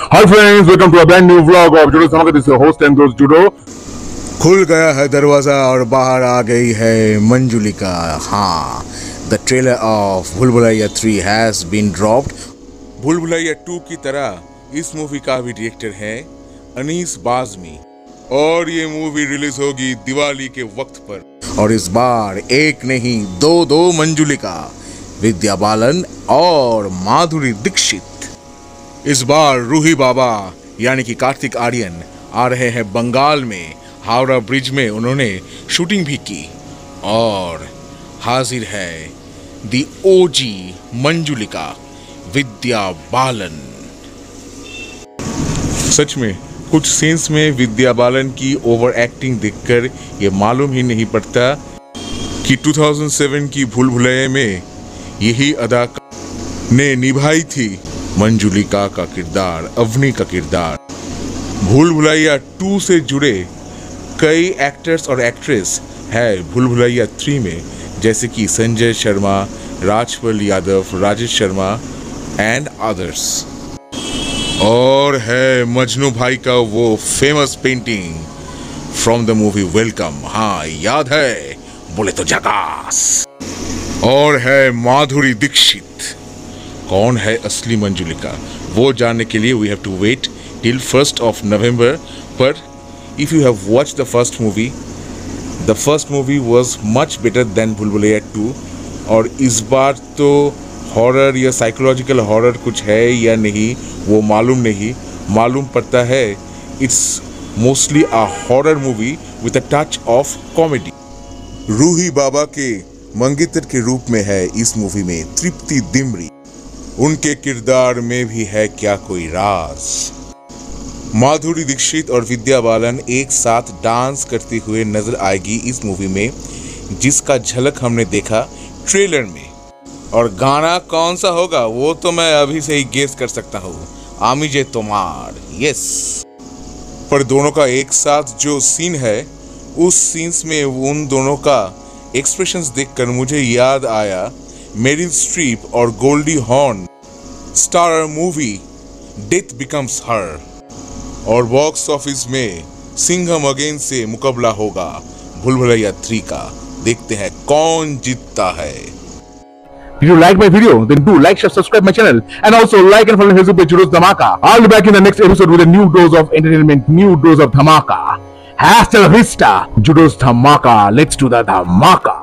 Hi friends, welcome to a brand new vlog of Judo Dhamaka. This is your host and host Judo. खुल गया है दरवाजा और बाहर आ गई है मंजुलिका। हाँ, द ट्रेलर ऑफ भूल भुलैया 3 हैज बीन ड्रॉप्ड। भूल भुलैया 2 की तरह इस मूवी का भी डायरेक्टर है अनीस बाज़मी और ये मूवी रिलीज होगी दिवाली के वक्त पर। और इस बार एक नहीं दो मंजुलिका, विद्या बालन और माधुरी दीक्षित। इस बार रूही बाबा यानी कि कार्तिक आर्यन आ रहे हैं बंगाल में। हावड़ा ब्रिज में उन्होंने शूटिंग भी की और हाजिर है दी ओजी मंजुलिका विद्या बालन। सच में कुछ सीन्स में विद्या बालन की ओवर एक्टिंग देखकर ये मालूम ही नहीं पड़ता कि 2007 की भूल भुलैया में यही अदाकार ने निभाई थी मंजुलिका का किरदार, अवनी का किरदार। भूल भुलैया 2 से जुड़े कई एक्टर्स और एक्ट्रेस है भूल भुलैया 3 में, जैसे कि संजय शर्मा, राजपाल यादव, राजेश शर्मा एंड अदर्स। और है मजनू भाई का वो famous painting from the movie Welcome. हाँ याद है, बोले तो झकास। और है माधुरी दीक्षित। कौन है असली मंजुलिका, वो जानने के लिए we have to wait till 1st of November। पर if you have watched the first movie was much better than भूल भुलैया 2। और इस बार तो हॉरर या साइकोलॉजिकल हॉरर कुछ है या नहीं वो मालूम नहीं, मालूम पड़ता है it's mostly a horror movie with a touch of comedy. Roohi Baba के मंगेतर के रूप में है इस मूवी में तृप्ति दिमरी। उनके किरदार में भी है क्या कोई राज। माधुरी दीक्षित और विद्या बालन एक साथ डांस करते हुए नजर आएगी इस मूवी में, जिसका झलक हमने देखा ट्रेलर में। और गाना कौन सा होगा वो तो मैं अभी से ही गेस कर सकता हूँ, आमिजे तोमार। यस, पर दोनों का एक साथ जो सीन है उस सीन्स में उन दोनों का एक्सप्रेशंस देखकर मुझे याद आया मेरिल स्ट्रीप और Goldie Hawn star movie Death Becomes Her. और बॉक्स ऑफिस में सिंघम अगेन से मुकाबला होगा भूल भुलैया 3 का। देखते हैं कौन जीतता है। Did you like my video? Then do like, share, subscribe my channel, and also like and follow Facebook page Judo Dhamaka. I'll be back in the next episode with a new dose of entertainment, new dose of dhamaka. Hasta la vista, Judo Dhamaka. Let's do the dhamaka.